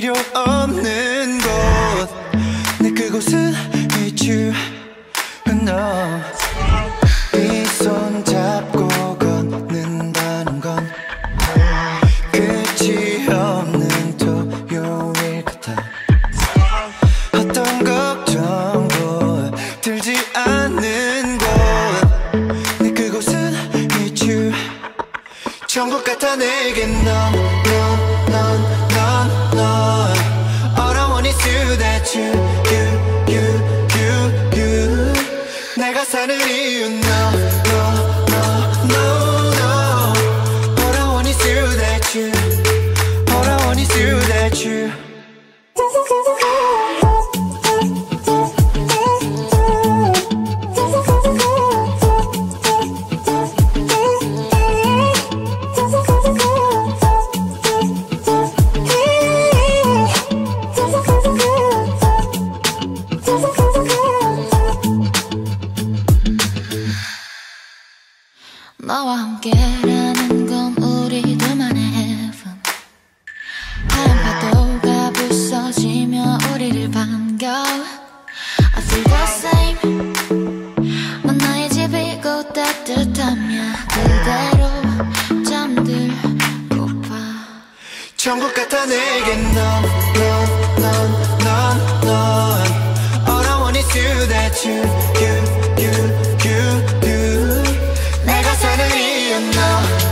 필요 없는 곳 내 그곳은 With you 너 이 손 잡고 걷는다는 건 끝이 없는 토요일 같아. 어떤 걱정도 들지 않는 곳 내 그곳은 With you 천국 같아 내겐 넌 All I want is you, that you 내가 사는 이유 no All I want is you, that you All I want is you, that you 너와 함께라는 건 우리 둘만의 heaven. 하얀 파도가 부서지며 우리를 반겨 I feel the same. 넌 나의 집이고 따뜻하며 그대로 잠들고파. 천국 같아 내겐 넌 All I want is you, that you 내가 사는 이유 no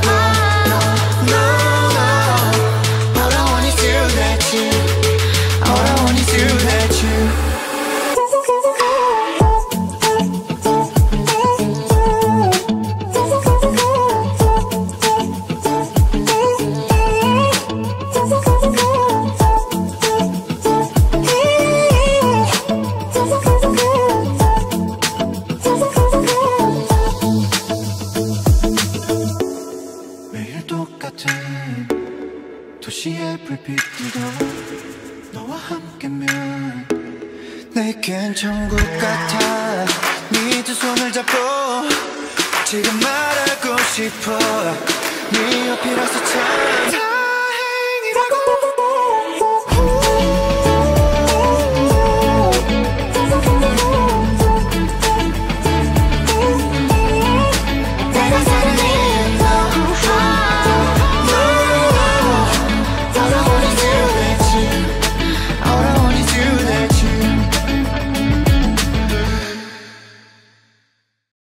All I want is you, that you All I want is you, that you 똑같은 도시의 불빛들도 너와 함께면 내겐 천국 같아. 네 두 손을 잡고 지금 말하고 싶어. 네 옆이라서 참